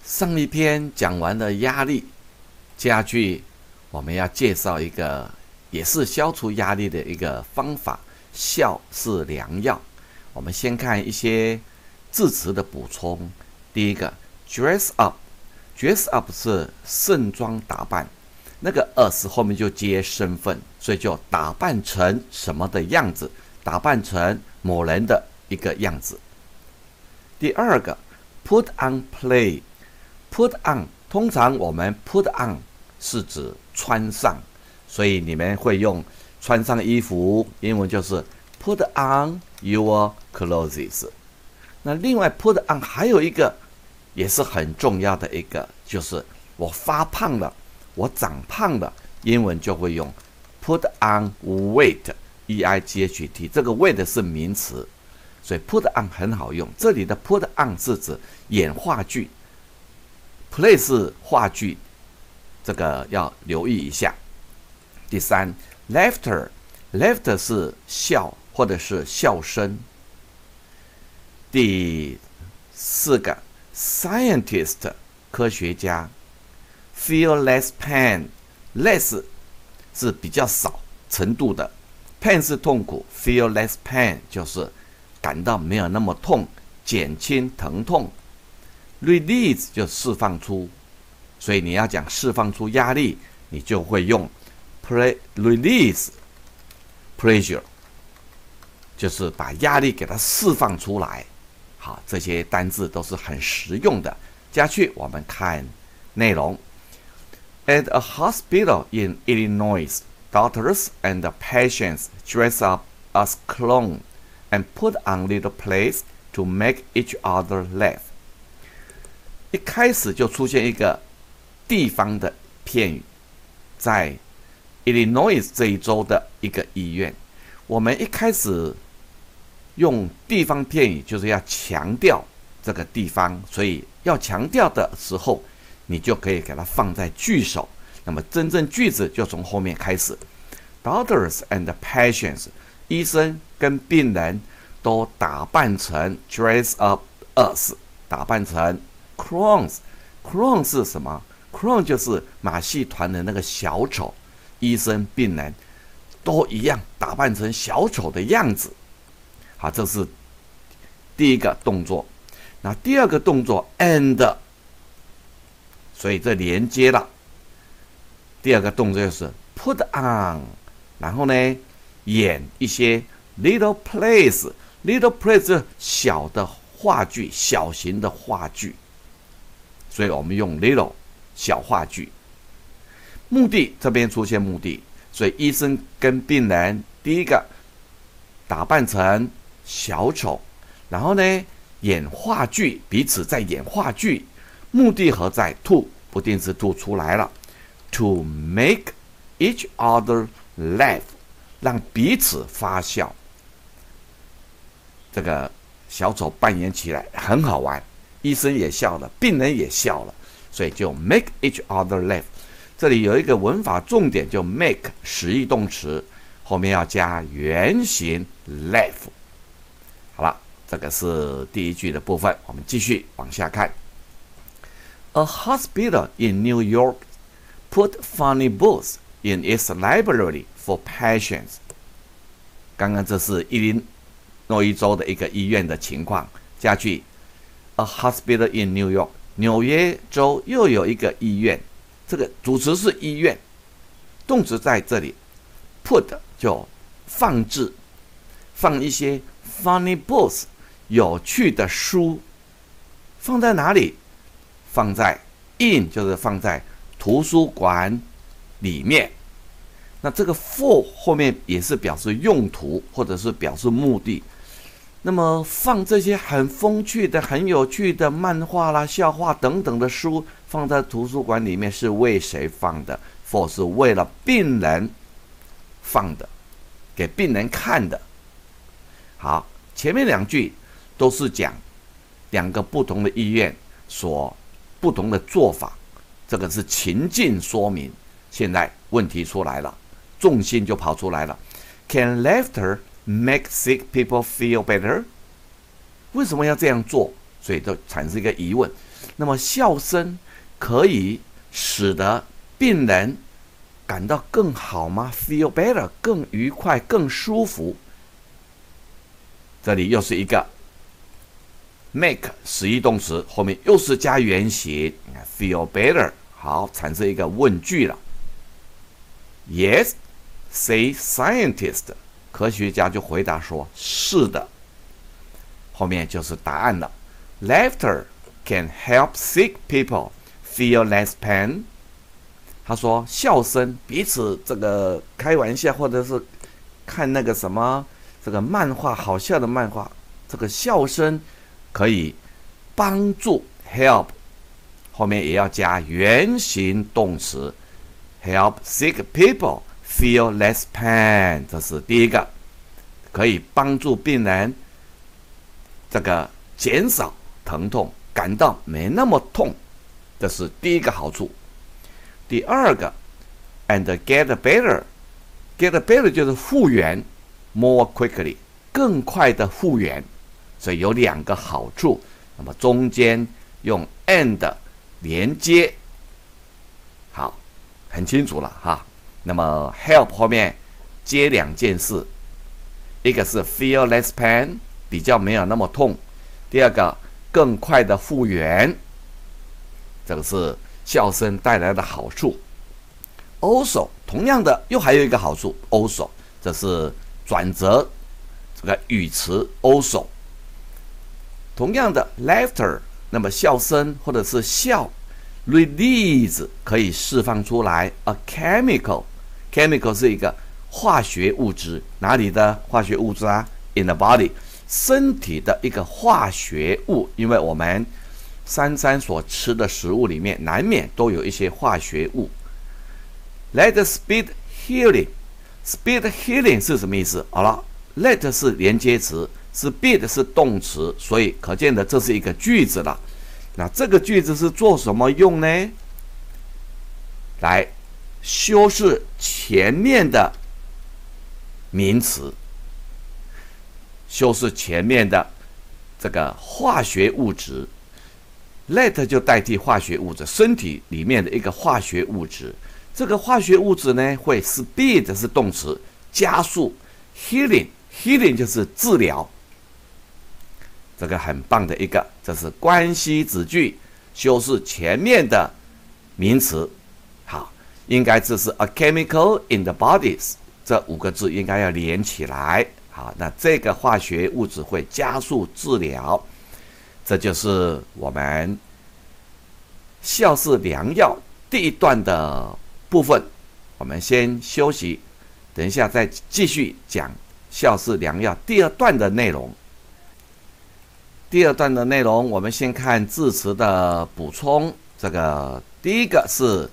上一篇讲完了压力，接下去我们要介绍一个也是消除压力的一个方法，笑是良药。我们先看一些字词的补充。第一个 dress up，dress up 是盛装打扮，那个 us 后面就接身份，所以就打扮成什么的样子，打扮成某人的一个样子。第二个 put on play，put on 通常我们 put on 是指穿上，所以你们会用穿上衣服，英文就是 put on your clothes。那另外 put on 还有一个也是很重要的一个，就是我发胖了，我长胖了，英文就会用 put on weight，E-I-G-H-T， 这个 weight 是名词，所以 put on 很好用。这里的 put on 是指演话剧，play 是话剧，这个要留意一下。第三 laughter 是笑或者是笑声。第四个 scientist 科学家 feel less pain， less 是比较少程度的， pain 是痛苦， feel less pain 就是感到没有那么痛，减轻疼痛。 release 就释放出，所以你要讲释放出压力，你就会用 release pressure， 就是把压力给它释放出来。好，这些单字都是很实用的。接下去我们看内容。At a hospital in Illinois, doctors and patients dress up as clowns and put on little plays to make each other laugh。一开始就出现一个地方的片语，在 Illinois 这一州的一个医院。我们一开始用地方片语就是要强调这个地方，所以要强调的时候，你就可以给它放在句首。那么真正句子就从后面开始。Doctors and patients， 医生跟病人都打扮成 dress up as， 打扮成 clowns。clown 是什么？ clown 就是马戏团的那个小丑，医生病人都一样打扮成小丑的样子。好，这是第一个动作。那第二个动作 and， 所以这连接了。第二个动作就是 put on， 然后呢演一些 little plays，little plays 是小的话剧，小型的话剧，所以我们用 little 小话剧。目的这边出现目的，所以医生跟病人第一个打扮成小丑，然后呢演话剧，彼此在演话剧，目的何在 ？to 不定式 to 出来了 ，to make each other laugh， 让彼此发笑。这个小丑扮演起来很好玩，医生也笑了，病人也笑了，所以就 make each other laugh。这里有一个文法重点，就 make 实义动词，后面要加原形 laugh。好了，这个是第一句的部分，我们继续往下看。A hospital in New York put funny books in its library for patients。刚刚这是伊利诺伊州的一个医院的情况。下去 ，A hospital in New York， 纽约州又有一个医院，这个主词是医院，动词在这里 ，put 就放置，放一些 funny books 有趣的书，放在哪里？放在 in 就是放在图书馆里面。那这个 for 后面也是表示用途或者是表示目的。那么放这些很风趣的、很有趣的漫画啦、笑话等等的书放在图书馆里面是为谁放的？ for 是为了病人放的，给病人看的。好，前面两句都是讲两个不同的医院所不同的做法，这个是情境说明。现在问题出来了，重心就跑出来了。Can laughter make sick people feel better？ 为什么要这样做？所以就产生一个疑问： 那么笑声可以使得病人感到更好吗 ？Feel better， 更愉快、更舒服。这里又是一个 make 实义动词，后面又是加原形 ，feel better， 好，产生一个问句了。Yes, say scientist， 科学家就回答说：“是的。”后面就是答案了。Laughter can help sick people feel less pain。他说，笑声彼此这个开玩笑，或者是看那个什么这个漫画，好笑的漫画，这个笑声可以帮助 help， 后面也要加原形动词 help sick people feel less pain。这是第一个，可以帮助病人这个减少疼痛，感到没那么痛，这是第一个好处。第二个 ，and get better，get better 就是复原 ，more quickly， 更快的复原，所以有两个好处。那么中间用 and 连接，好，很清楚了哈。那么 help 后面接两件事，一个是 feel less pain， 比较没有那么痛；第二个更快的复原，这个是笑声带来的好处。Also， 同样的又还有一个好处 ，also 这是转折这个语词 also。同样的 laughter， 那么笑声或者是笑 ，release 可以释放出来 a chemical 是一个化学物质，哪里的化学物质啊 ？In the body， 身体的一个化学物，因为我们珊珊所吃的食物里面难免都有一些化学物。Let speed healing，speed healing 是什么意思？好了 ，let 是连接词 ，speed 是动词，所以可见的这是一个句子了。那这个句子是做什么用呢？来修饰前面的名词，修饰前面的这个化学物质。Let 就代替化学物质，身体里面的一个化学物质。这个化学物质呢，会 speed 是动词，加速 healing 就是治疗。这个很棒的一个，这是关系子句，修饰前面的名词。好，应该这是 a chemical in the bodies， 这5个字应该要连起来。好，那这个化学物质会加速治疗。这就是我们笑是良药第一段的部分，我们先休息，等一下再继续讲笑是良药第二段的内容。第二段的内容，我们先看字词的补充。这个第一个是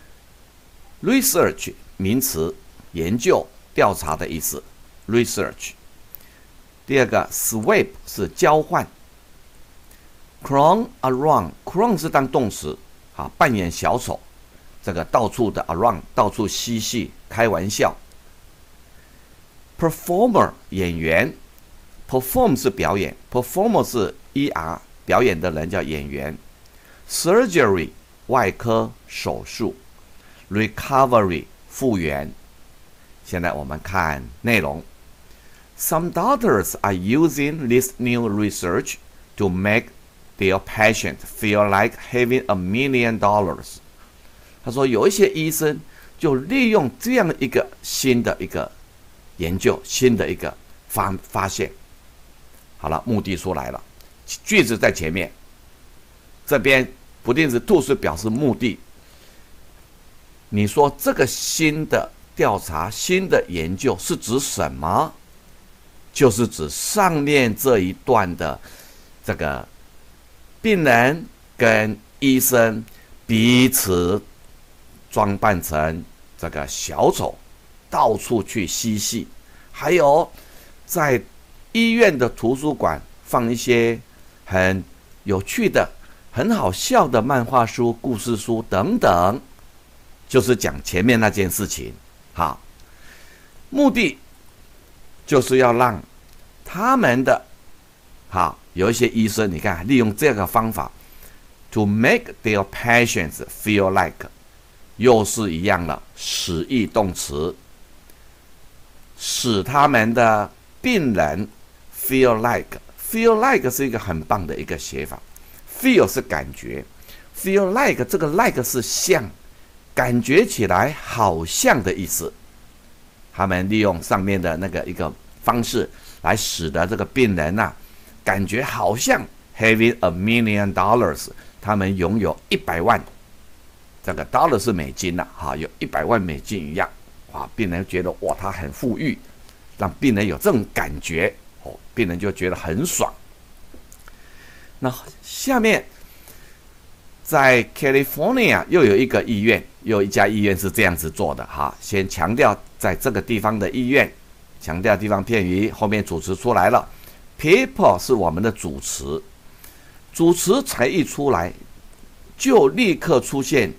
research 名词，研究、调查的意思 ，research。第二个 swap 是交换。Clown around，clown 是当动词，啊，扮演小丑，这个到处的 around， 到处嬉戏、开玩笑。Performer 演员 ，perform 是表演 ，performer 是 er 表演的人叫演员。Surgery 外科手术 ，recovery 复原。现在我们看内容。Some doctors are using this new research to make their patient feel like having $1 million。他说，有一些医生就利用这样一个新的一个研究，新的一个发现。好了，目的出来了，句子在前面，这边不定式 to 是表示目的。你说这个新的调查、新的研究是指什么？就是指上面这一段的这个病人跟医生彼此装扮成这个小丑，到处去嬉戏，还有在医院的图书馆放一些很有趣的、很好笑的漫画书、故事书等等，就是讲前面那件事情。好，目的就是要让他们的好有一些医生，你看利用这个方法， to make their patients feel like， 又是一样了，使役动词，使他们的病人 feel like。feel like 是一个很棒的一个写法 ，feel 是感觉 ，feel like 这个 like 是像，感觉起来好像的意思。他们利用上面的那个一个方式来使得这个病人感觉好像 having $1 million， 他们拥有100万，这个 dollar 是美金有100万美金一样，病人觉得哇他很富裕，让病人有这种感觉。病人就觉得很爽。那下面在 California 又有一个医院，又有一家医院是这样子做的先强调在这个地方的医院，强调地方片语，后面主词出来了 ，people 是我们的主词，主词才一出来，就立刻出现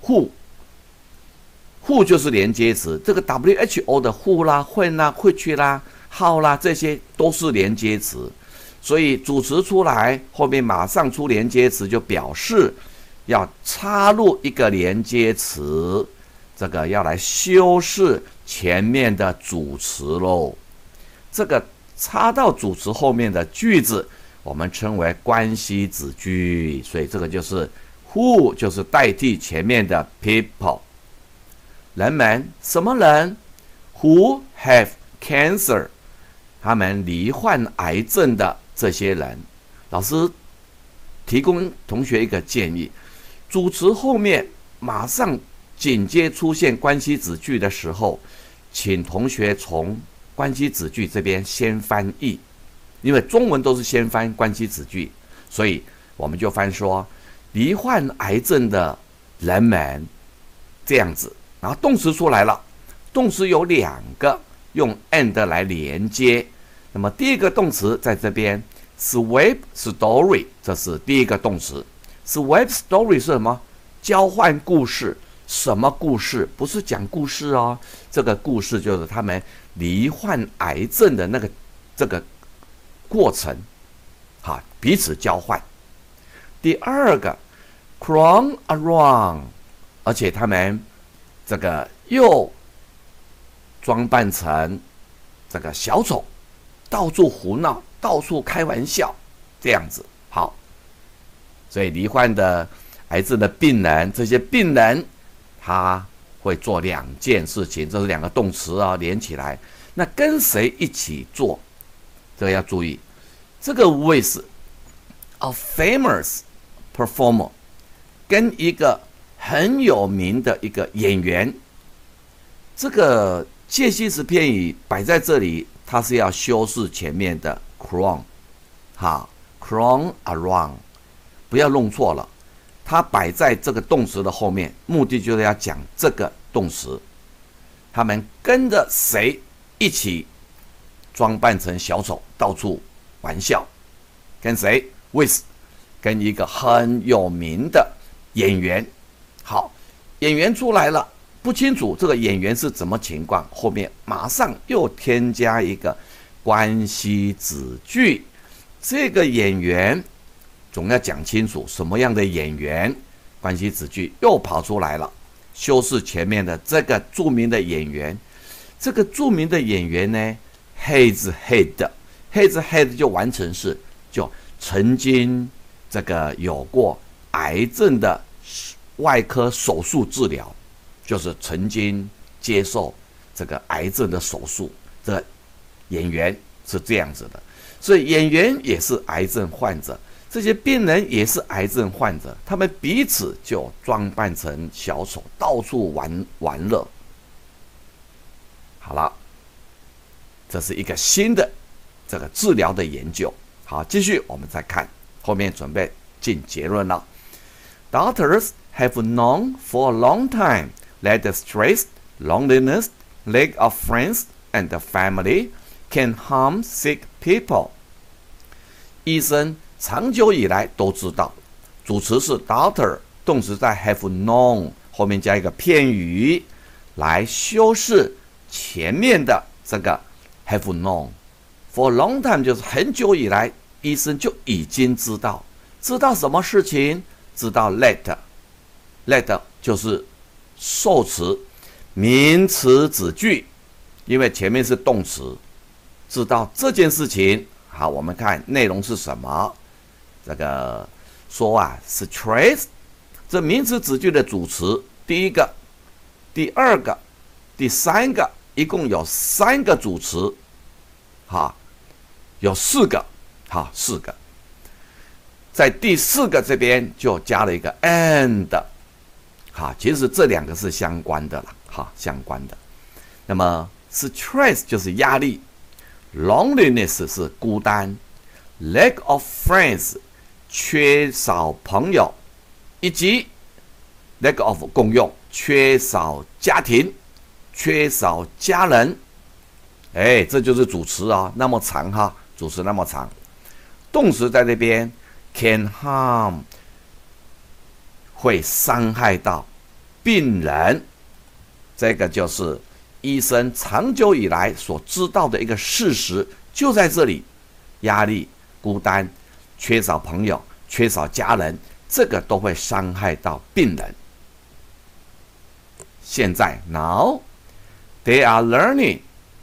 who 就是连接词，这个 WHO 的 who 啦、when 啦、which 啦、how 啦，这些都是连接词，所以主词出来，后面马上出连接词，就表示要插入一个连接词，这个要来修饰前面的主词咯。这个插到主词后面的句子，我们称为关系子句，所以这个就是 who 就是代替前面的 people。人们，什么人 ？Who have cancer？ 他们罹患癌症的这些人。老师提供同学一个建议：主词后面马上紧接出现关系子句的时候，请同学从关系子句这边先翻译，因为中文都是先翻关系子句，所以我们就翻说罹患癌症的人们这样子。然后动词出来了，动词有2个，用 and 来连接。那么第一个动词在这边 ，swap story， 这是第一个动词。swap story 是什么？交换故事。什么故事？不是讲故事哦，这个故事就是他们罹患癌症的这个过程，彼此交换。第二个 clown around， 而且他们这个又装扮成这个小丑，到处胡闹，到处开玩笑，这样子。好，所以罹患的癌症的病人，这些病人他会做2件事情，这是2个动词连起来。那跟谁一起做？这个要注意，这个 with a famous performer 跟一个很有名的一个演员，这个介系词片语摆在这里，它是要修饰前面的 clown， clown around， 不要弄错了，它摆在这个动词的后面，目的就是要讲这个动词，他们跟着谁一起装扮成小丑，到处玩笑，跟谁 with 跟一个很有名的演员。好，演员出来了，不清楚这个演员是怎么情况，后面马上又添加一个关系子句。这个演员总要讲清楚什么样的演员，关系子句又跑出来了，修饰前面的这个著名的演员。这个著名的演员呢 ，his head 就完成式，就曾经这个有过癌症的外科手术治疗，就是曾经接受这个癌症的手术。这个演员是这样子的，所以演员也是癌症患者，这些病人也是癌症患者，他们彼此就装扮成小丑，到处玩乐。好了，这是一个新的这个治疗的研究。好，继续我们再看后面，准备进结论了。Doctors have known for a long time that the stress, loneliness, lack of friends and family can harm sick people. 医生长久以来都知道，主词是 doctor， 动词在 have known 后面加一个片语来修饰前面的这个 have known。 For a long time 就是很久以来，医生就已经知道什么事情？ 知道 let 就是受词、名词子句，因为前面是动词，知道这件事情。好，我们看内容是什么。这个说啊是 trace， 这名词子句的主词，第一个、第二个、第三个，一共有3个主词，哈，有4个，好，4个。在第4个这边就加了一个 and， 好，其实这2个是相关的了，好，相关的。那么 stress 就是压力 ，loneliness 是孤单 ，lack of friends 缺少朋友，以及 lack of 共用缺少家庭，缺少家人。哎，这就是主词啊，那么长哈，主词那么长。动词在那边 can harm 会伤害到病人，这个就是医生长久以来所知道的一个事实，就在这里：压力、孤单、缺少朋友、缺少家人，这个都会伤害到病人。现在 now they are learning，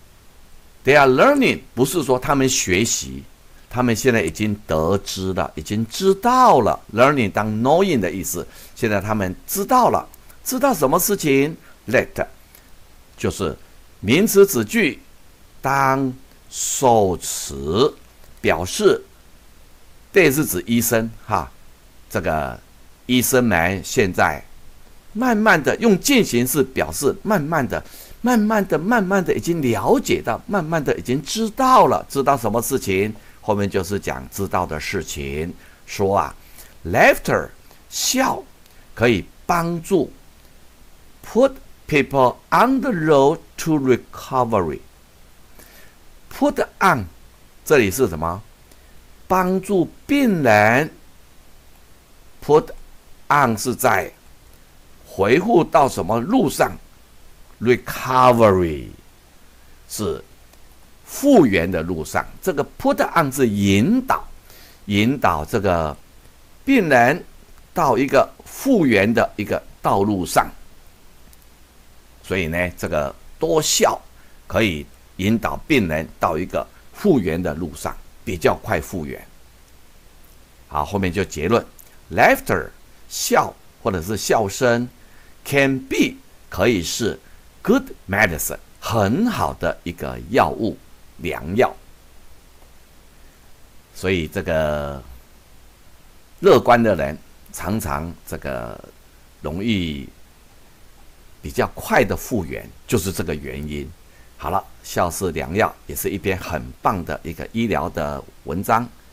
不是说他们学习，他们现在已经得知了，已经知道了。learning 当 knowing 的意思，现在他们知道了，知道什么事情 ？let 就是名词子句当受词，表示 they 是指医生哈，这个医生们现在慢慢的用进行式表示慢慢的已经了解到，慢慢的已经知道了，知道什么事情？后面就是讲知道的事情。说啊 ，laughter 笑可以帮助 put people on the road to recovery。 put on 这里是什么？帮助病人 put on 是在回复到什么路上 ，recovery 是复原的路上。这个 put on 是引导这个病人到一个复原的一个道路上。所以呢，这个多笑可以引导病人到一个复原的路上，比较快复原。好，后面就结论 ：laughter 笑或者是笑声 can be 可以是 good medicine 很好的一个药物良药。所以这个乐观的人常常这个容易比较快的复原，就是这个原因。好了，笑是良药，也是一篇很棒的一个医疗的文章。